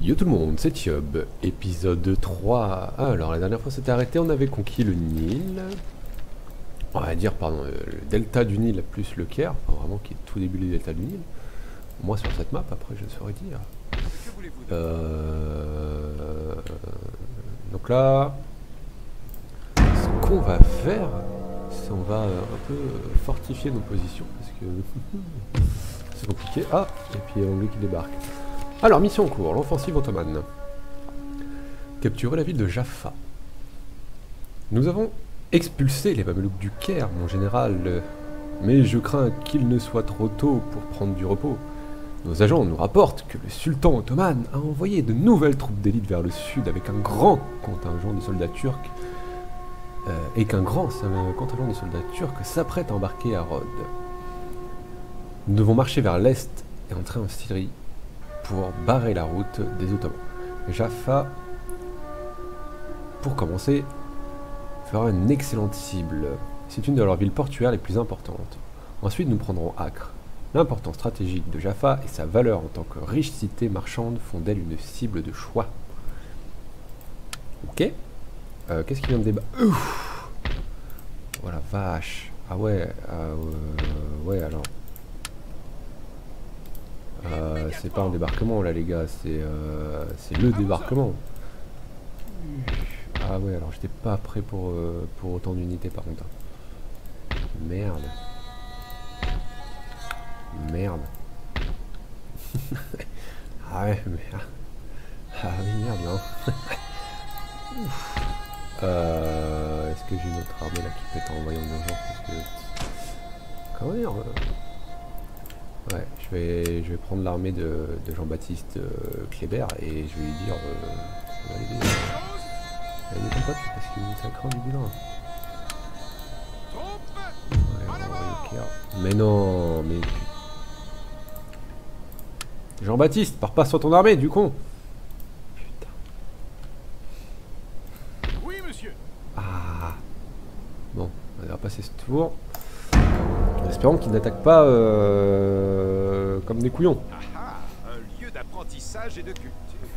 Yo tout le monde, c'est Thiob, épisode 3. Alors la dernière fois c'était arrêté, on avait conquis le Nil. On va dire, pardon, le delta du Nil plus le Caire, enfin, vraiment qui est tout début du delta du Nil. Moi sur cette map, après je saurais dire. Donc là, ce qu'on va faire, c'est on va un peu fortifier nos positions parce que c'est compliqué. Ah, et puis l'anglais qui débarque. Alors, mission en cours, l'offensive ottomane. Capturer la ville de Jaffa. Nous avons expulsé les Mamelouks du Caire, mon général, mais je crains qu'il ne soit trop tôt pour prendre du repos. Nos agents nous rapportent que le sultan ottoman a envoyé de nouvelles troupes d'élite vers le sud avec un grand contingent de soldats turcs et qu'un grand contingent de soldats turcs s'apprête à embarquer à Rhodes. Nous devons marcher vers l'est et entrer en Syrie pour barrer la route des Ottomans. Jaffa, pour commencer, fera une excellente cible. C'est une de leurs villes portuaires les plus importantes. Ensuite, nous prendrons Acre. L'importance stratégique de Jaffa et sa valeur en tant que riche cité marchande font d'elle une cible de choix. Ok. Qu'est-ce qui vient de débattre? Oh la vache. Ah ouais. Ouais alors. C'est pas un débarquement là les gars, c'est le débarquement. Ah ouais, alors j'étais pas prêt pour autant d'unités par contre. Merde. Merde. Ah ouais, merde. Ah oui, merde là. Est-ce que j'ai une autre armée là qui peut être envoyée en urgence parce que... Comment dire ouais, je vais prendre l'armée de Jean-Baptiste Kléber et je vais lui dire allez ton pote parce que ça craint du boulot. Ouais, on va envoyer au Caire. Mais non, mais Jean-Baptiste, pars pas sur ton armée, du con. Putain. Oui, monsieur. Ah. Bon, on va passer ce tour. Espérons qu'ils n'attaquent pas comme des couillons. Ah, un lieu d'apprentissage et de culture.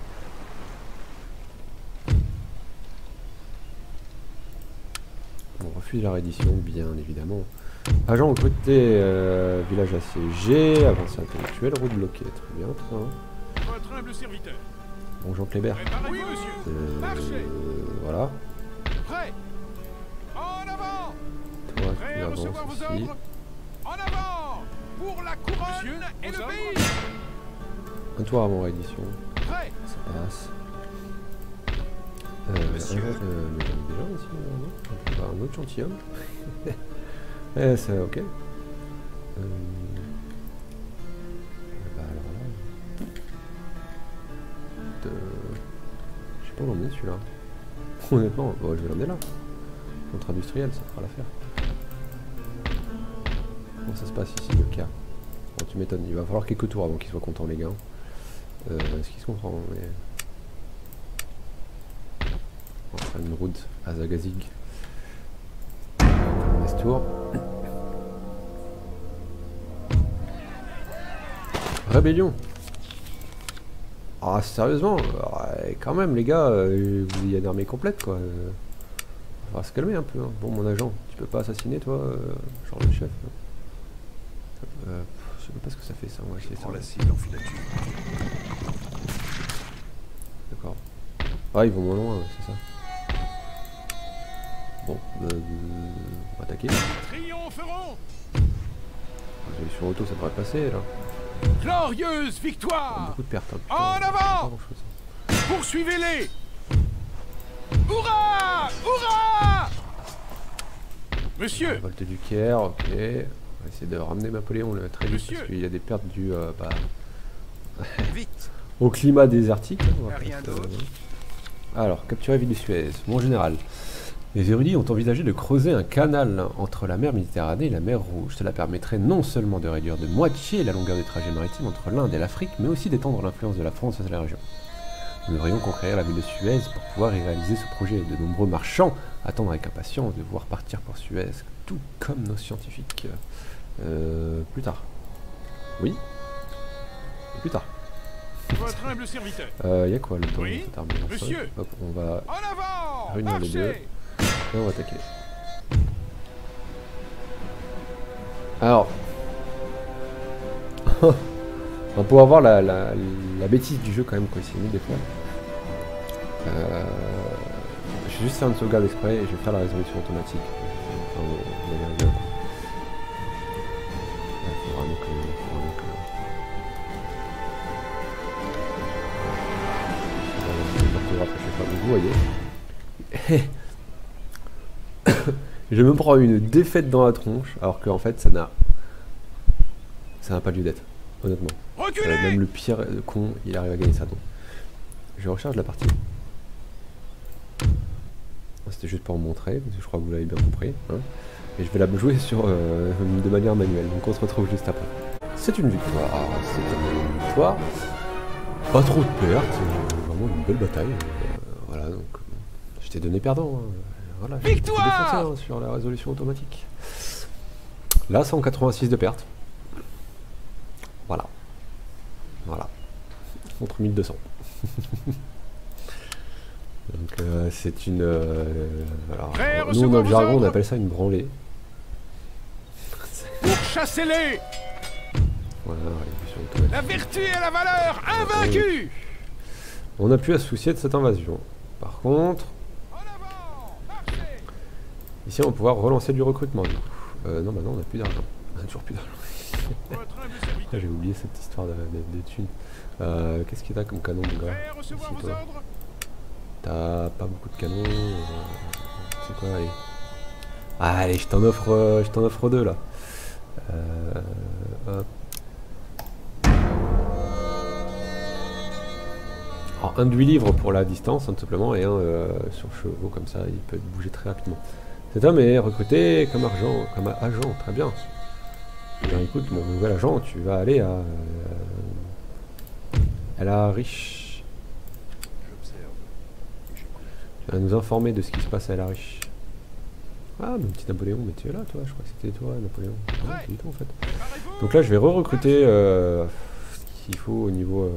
On refuse la reddition, bien évidemment. Agent recruté, village assiégé, avancée intellectuelle, route bloquée. Très bien, très bien. Votre humble serviteur. Bon, Jean Kléber. Oui, monsieur. Marchez. Voilà. Prêt. En avant. Toi, Prêt tu à avances recevoir vos ici. ordres. En avant. Pour la couronne monsieur, et le pays. Un tour avant reddition. Prêt. Ça passe. Monsieur. Mais j'en ai déjà ici, non? Un autre gentilhomme. C'est ok. Bah alors là. Je sais pas où l'emmener celui-là. Honnêtement, bon, je vais l'emmener là. Contre industriel, ça fera l'affaire. Comment ça se passe ici le cas? Bon, tu m'étonnes, il va falloir quelques tours avant qu'ils soient contents les gars. Est-ce qu'ils se comprennent mais... On va faire une route à Zagazig. On tour. Rébellion. Ah sérieusement, quand même les gars, il y a une armée complète quoi. On va se calmer un peu. Hein. Bon mon agent, tu peux pas assassiner toi, genre le chef. Je sais même pas ce que ça fait ça. Moi, Prends la cible en filature. D'accord. Ah ils vont moins loin, c'est ça. Bon, on va attaquer. Triompheront. Sur auto ça devrait passer là. Glorieuse victoire. Beaucoup de pertes. Hein, en avant. Poursuivez-les. Hurrah. Hurrah. Monsieur. Révolte du Caire, ok. On va essayer de ramener Napoléon là, très vite Monsieur. parce qu'il y a des pertes dues Vite. au climat désertique. On va Rien d'autre. Alors, capturer ville de Suez. Mon général, les érudits ont envisagé de creuser un canal entre la mer Méditerranée et la mer Rouge. Cela permettrait non seulement de réduire de moitié la longueur des trajets maritimes entre l'Inde et l'Afrique, mais aussi d'étendre l'influence de la France sur la région. Nous devrions conquérir la ville de Suez pour pouvoir y réaliser ce projet. De nombreux marchands attendent avec impatience de voir partir pour Suez, tout comme nos scientifiques. Plus tard. Oui. Et plus tard. Votre humble serviteur. Y a quoi là-dedans? Oui, cette arme là, monsieur. Hop, on va En avant. réunir les deux. Marchez. Et on va attaquer. Alors. On va pouvoir voir la bêtise du jeu quand même, quoi, c'est mis des fois. Je vais juste faire une sauvegarde exprès et je vais faire la résolution automatique. Enfin, on va y arriver. Il faudra donc vous voyez. Je me prends une défaite dans la tronche alors qu'en fait ça n'a pas lieu d'être, honnêtement. Même le pire con il arrive à gagner ça, donc je recharge la partie. C'était juste pour vous montrer parce que je crois que vous l'avez bien compris, hein. Et je vais la jouer de manière manuelle, donc on se retrouve juste après. C'est une victoire, pas trop de pertes, vraiment une belle bataille. Voilà, donc j'étais donné perdant, hein. Voilà, j'ai été défoncé, hein, sur la résolution automatique. Là 186 de pertes. Voilà. Contre 1200. Donc c'est une... alors, nous dans le jargon on appelle ça une branlée. Pourchassez-les. Voilà, révolution automatique. La vertu et la valeur invaincue. On n'a plus à se soucier de cette invasion. Par contre... Ici on va pouvoir relancer du recrutement. Non, bah non, on n'a plus d'argent. On a toujours plus d'argent. J'ai oublié cette histoire de thunes. Qu'est-ce qu'il y a comme canon, mon gars? Ici, toi. T'as pas beaucoup de canons. C'est quoi, allez. Allez, je t'en offre deux là. Hop. Alors, un de 8 livres pour la distance, hein, tout simplement, et un sur chevaux, comme ça, il peut bouger très rapidement. Cet homme est recruté comme agent, très bien. Alors, écoute, mon nouvel agent, tu vas aller à la riche. Tu vas nous informer de ce qui se passe à la riche. Ah, mon petit Napoléon, mais tu es là, toi, je crois que c'était toi, Napoléon. Non, c'est du tout, en fait. Donc là, je vais re-recruter ce qu'il faut au niveau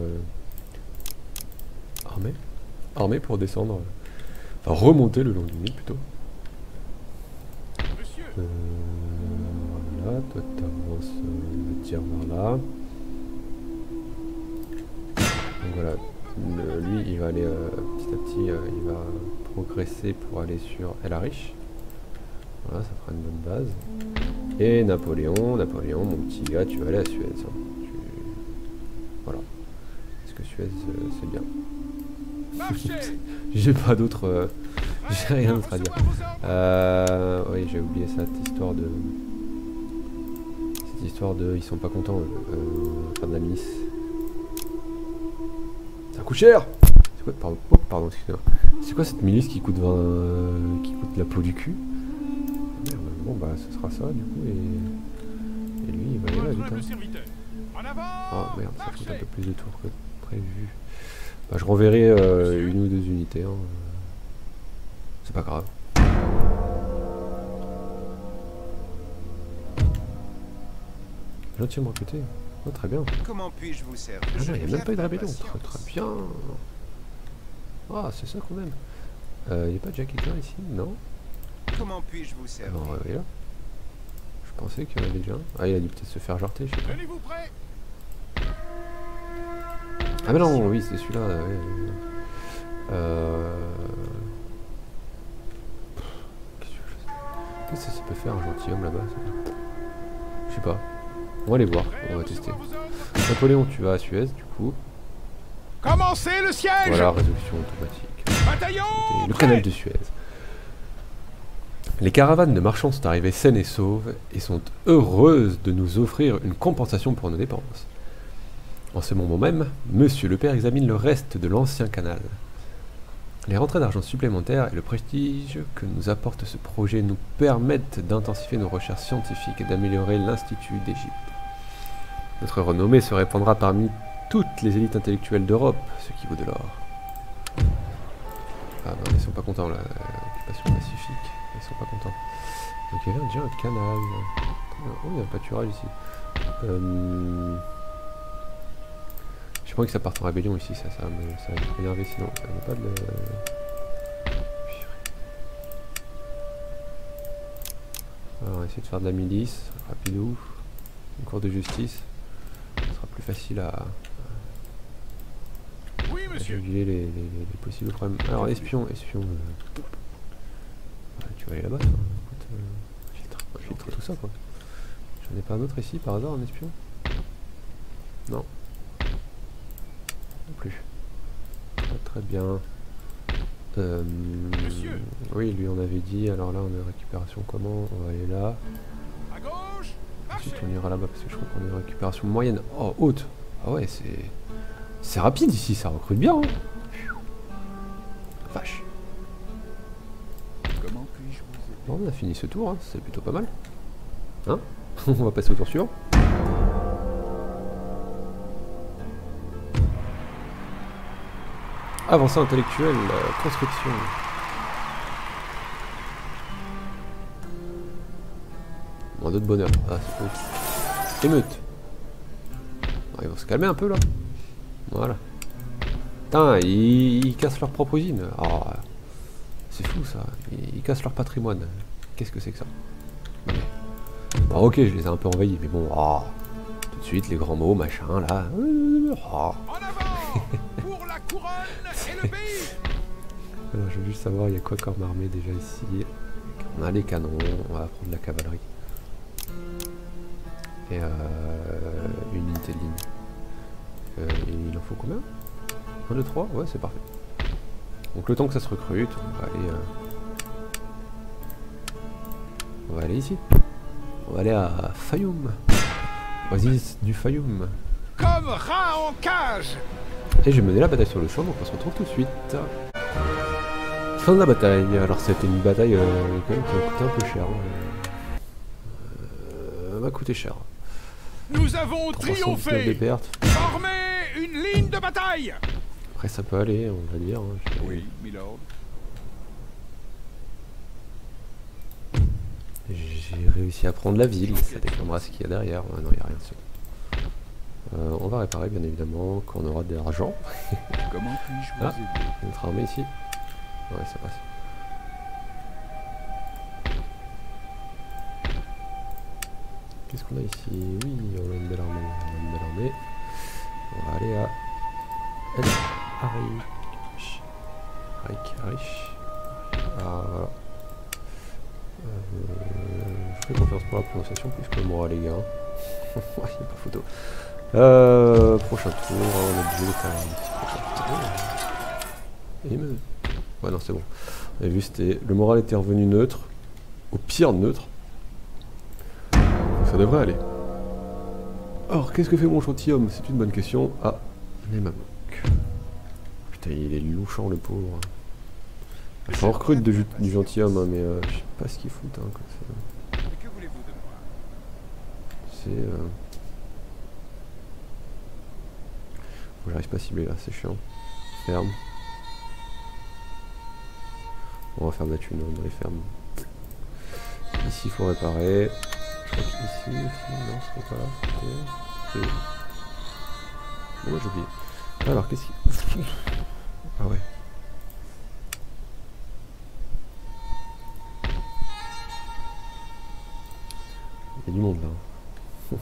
armée pour descendre, enfin remonter le long du Nil plutôt. Voilà, toi t'avances le tir vers là. Donc voilà, lui il va aller petit à petit, il va progresser pour aller sur El Arish. Voilà, ça fera une bonne base. Et Napoléon, mon petit gars, tu vas aller à Suez. Hein. Voilà. Parce que Suez, c'est bien. J'ai pas d'autre... j'ai rien d'autre à dire. Oui, j'ai oublié cette histoire de... Ils sont pas contents, enfin de la milice. Ça coûte cher. C'est quoi... Pardon, excusez-moi. C'est quoi cette milice qui coûte qui coûte la peau du cul? Bon bah ce sera ça du coup, et lui il va aller là vite, hein. Oh merde, ça coûte un peu plus de tours que prévu. Bah, je renverrai une ou deux unités, hein. C'est pas grave. Gentiment recruté. Oh, très bien. Comment puis-je vous servir? Ah non, il n'y a même pas eu de rébellion. Très bien. Ah, c'est ça qu'on aime. Il n'y a pas déjà quelqu'un ici? Non. Comment puis-je vous servir? Non, là. Je pensais qu'il y en avait déjà un. Ah, il a dû peut-être se faire jarter, je sais pas. Ah mais non, oui, c'est celui-là. Ouais. Qu'est-ce que ça peut faire un gentilhomme là-bas? Je sais pas. On va aller voir, on va tester. Napoléon, tu vas à Suez du coup. Commencez le siège. Voilà, résolution automatique. Bataillon. Le canal de Suez. Les caravanes de marchands sont arrivées saines et sauves et sont heureuses de nous offrir une compensation pour nos dépenses. En ce moment même, Monsieur le Père examine le reste de l'ancien canal. Les rentrées d'argent supplémentaires et le prestige que nous apporte ce projet nous permettent d'intensifier nos recherches scientifiques et d'améliorer l'Institut d'Égypte. Notre renommée se répandra parmi toutes les élites intellectuelles d'Europe, ce qui vaut de l'or. Ah ben ils sont pas contents là, l'occupation pacifique, ils sont pas contents. Donc il y avait déjà un canal. Oh, il y a un pâturage ici. Je J'ai pas envie que ça parte en rébellion ici, ça va m'énerver sinon. Il n'y a pas de... Alors, on va essayer de faire de la milice, rapidou. Une cour de justice. Ce sera plus facile à juguler les possibles problèmes. Alors, espion. Ouais, tu vas aller là-bas, toi. Écoute, filtre tout ça, quoi. J'en ai pas un autre ici, par hasard, un espion? Non. Non plus. Très bien. Oui, lui on avait dit. Alors là, on a récupération comment? On va aller là. À gauche. Ensuite, on ira là-bas parce que je crois qu'on est en récupération moyenne. Oh, haute. Ah ouais, c'est rapide ici, ça recrute bien. Hein. Vache. Comment puis-je vous aider? Bon, on a fini ce tour, hein. C'est plutôt pas mal. Hein? On va passer au tour suivant. Avancée intellectuelle, construction. Moins de bonheur. Ah, c'est cool. Émeute. Ah, ils vont se calmer un peu là. Voilà. Putain, ils cassent leur propre usine. Oh, c'est fou ça. Ils cassent leur patrimoine. Qu'est-ce que c'est que ça? Non, mais... Bon, ok, je les ai un peu envahis, mais bon. Oh, tout de suite, les grands mots, machin, là. Oh. En avant pour la couronne et le pays. Alors, je veux juste savoir, il y a quoi comme armée déjà ici? On a les canons, on va prendre la cavalerie. Et une unité de ligne. Il en faut combien? 1, 2, 3? Ouais, c'est parfait. Donc le temps que ça se recrute, on va aller ici. On va aller à Fayoum. Oasis du Fayoum. Comme rat en cage. Et j'ai mené la bataille sur le champ, donc on se retrouve tout de suite. Fin de la bataille. Alors c'était une bataille quand même qui m'a coûté un peu cher. M'a coûté cher. Nous avons triomphé. Des pertes. Formez une ligne de bataille. Après ça peut aller, on va dire. Hein, oui, milord. J'ai réussi à prendre la ville, ça déclenchera ce qu'il y a derrière. Non, il n'y a rien dessus. On va réparer bien évidemment quand on aura de l'argent. Comment puis-je vous aider? Notre armée ici. Ouais, ça passe. Qu'est-ce qu'on a ici? Oui, on a une belle armée. On va aller à El Harich. Ah, voilà. Je fais confiance pour la prononciation plus que moi, les gars. Ouais, il n'y a pas photo. Prochain tour, on est obligé de faire un petit peu. Ouais, non, c'est bon. On avait vu, le moral était revenu neutre. Au pire, neutre. Donc ça devrait aller. Alors, qu'est-ce que fait mon gentilhomme? C'est une bonne question. Ah, les mamelouks. Putain, il est louchant, le pauvre. J'en recrute du gentilhomme, hein, mais je sais pas ce qu'ils foutent. Hein, Que voulez-vous de moi? c'est... Bon, j'arrive pas à cibler là, c'est chiant. Ferme. On va faire de la thune dans les fermes. Ici, il faut réparer. Je crois qu'ici aussi, non, c'était pas là. C'était... Bon, j'ai oublié. Alors, qu'est-ce qu'il... Ah ouais. Il y a du monde là.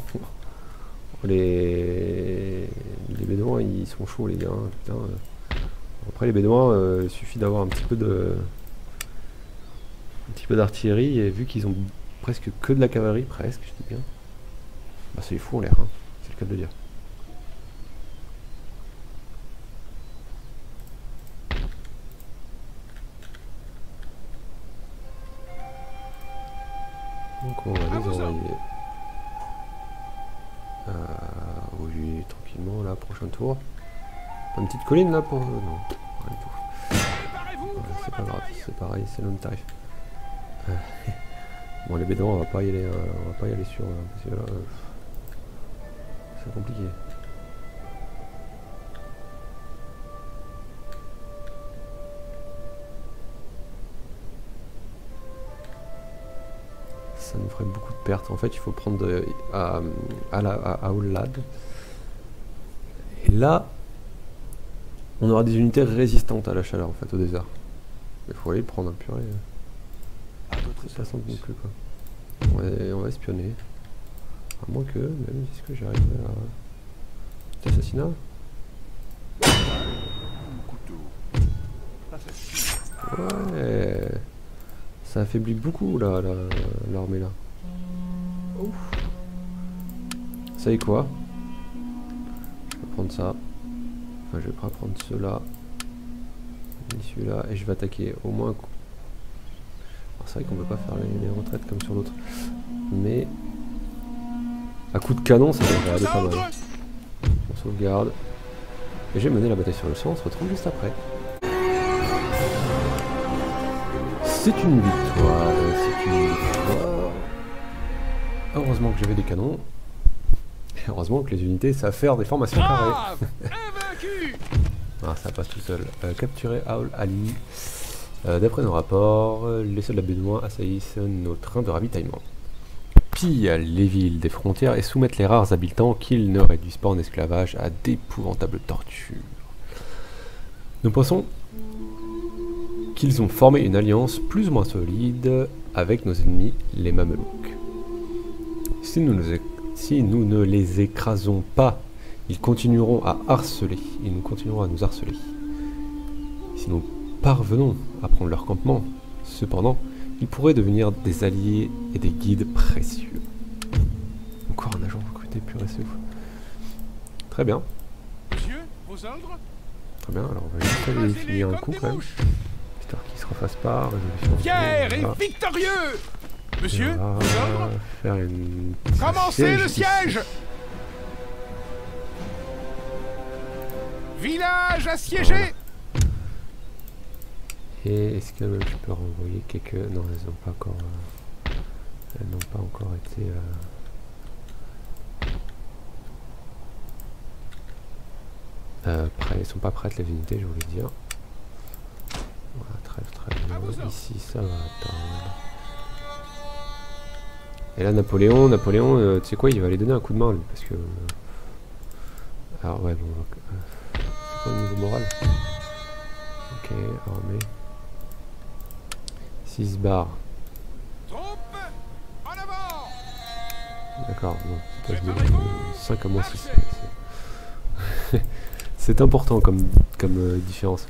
Les bédouins ils sont chauds les gars. Putain. Après les bédouins, il suffit d'avoir un petit peu d'artillerie et vu qu'ils ont presque que de la cavalerie, presque je dis bien. Bah c'est fou en l'air, hein. C'est le cas de le dire. Donc on va les envoyer. Oui, tranquillement là, prochain tour. Une petite colline là pour... non, rien du tout. C'est pas grave, c'est pareil, c'est le même tarif. Bon les bédouins on va pas y aller, sur... parce que là, c'est compliqué. Ça nous ferait beaucoup de pertes. En fait, il faut prendre à Oulad. Et là, On aura des unités résistantes à la chaleur en fait au désert. Il faut aller le prendre un purée. C'est pas simple non plus quoi. On va espionner. À moins que, même est-ce que j'arriverai à... Petit assassinat. Ouais. Ça affaiblit beaucoup là, l'armée là. Ouf. Vous savez quoi? Je vais prendre ça. Enfin, je vais pas prendre ceux-là. Ni celui-là. Et je vais attaquer au moins un coup. C'est vrai qu'on peut pas faire les retraites comme sur l'autre. Mais à coup de canon, ça devrait aller pas mal. On sauvegarde. Et j'ai mené la bataille sur le champ, on se retrouve juste après. C'est une victoire, c'est une victoire. Heureusement que j'avais des canons. Et heureusement que les unités savent faire des formations carrées. Ah, ça passe tout seul. Capturer Aul Ali. D'après nos rapports, les soldats bédouins assaillissent nos trains de ravitaillement. Pillent les villes des frontières et soumettent les rares habitants qu'ils ne réduisent pas en esclavage à d'épouvantables tortures. Nous pensons qu'ils ont formé une alliance plus ou moins solide avec nos ennemis, les Mamelouks. Si nous ne les écrasons pas, ils continueront à harceler, et nous continuerons à nous harceler. Si nous parvenons à prendre leur campement, cependant, ils pourraient devenir des alliés et des guides précieux. Encore un agent recruté, purée, c'est ouf. Très bien. Monsieur, vos ordres? Très bien, alors on va juste aller finir un coup quand même. Histoire qu'ils se refassent pas. Fier et victorieux! Monsieur, vos ordres? Faire une... Commencez le siège! Village assiégé! Voilà. Et est-ce que tu peux renvoyer quelques... Non, elles n'ont pas encore... elles n'ont pas encore été... Elles sont pas prêtes les unités, je voulais dire. Voilà, très bien. Ici, ça va attendre. Et là, Napoléon, tu sais quoi, il va aller donner un coup de main, lui, parce que... Alors, ouais, bon... c'est pas au niveau moral. Ok, armée. 6 barres. D'accord, bon, c'est pas de 5 à moins 6. C'est important comme différence.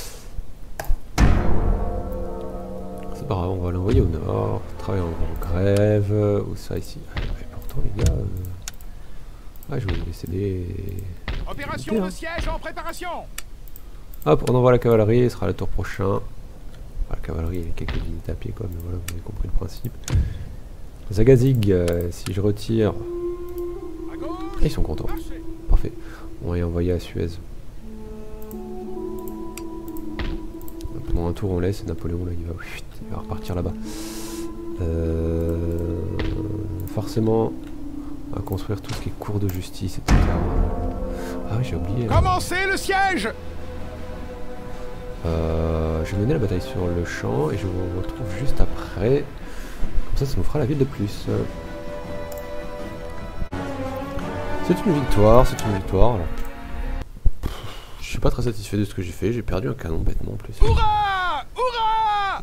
C'est pas grave, on va l'envoyer au nord, travailler en grève, ou ça ici. Ah, et pourtant les gars... Ah, je vais vous laisser des... Opération de siège en préparation. Hop, on envoie la cavalerie, ce sera le tour prochain. Ah, la cavalerie, il y a quelques unités à pied quoi, mais voilà, vous avez compris le principe. Zagazig, si je retire... Ils sont contents. Parfait. On va y envoyer à Suez. Pendant un tour on laisse, Napoléon là il va repartir là-bas. Forcément, à construire tout ce qui est cours de justice, etc. Ah oui, j'ai oublié. Commencez le siège! Je vais mener la bataille sur le champ et je vous retrouve juste après. Comme ça nous fera la ville de plus. C'est une victoire, alors. Je suis pas très satisfait de ce que j'ai fait, j'ai perdu un canon bêtement en plus. Hurrah! Hurrah!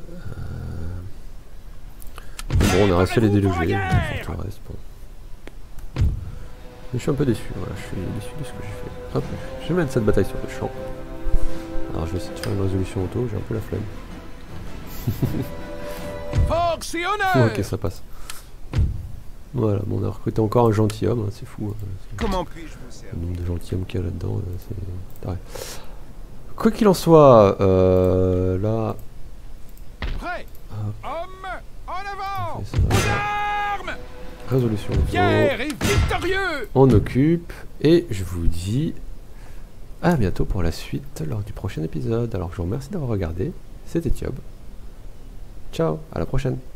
Bon, on a réussi à les déloger, tout le reste, bon. Mais je suis un peu déçu, voilà, je suis déçu de ce que j'ai fait. Hop, je vais mettre cette bataille sur le champ. Alors je vais essayer de faire une résolution auto, j'ai un peu la flemme. Force et honneur! Ok, ça passe. Voilà, bon, on a recruté encore un gentilhomme, hein, c'est fou. Comment puis-je vous servir? Le nombre de gentilshommes qu'il y a là-dedans, c'est taré. Quoi qu'il en soit, là... Prêt! Homme en avant! Ça. Aux armes! Résolution auto. Fier et victorieux! On occupe, et je vous dis à bientôt pour la suite lors du prochain épisode. Alors je vous remercie d'avoir regardé, c'était Thiob. Ciao, à la prochaine.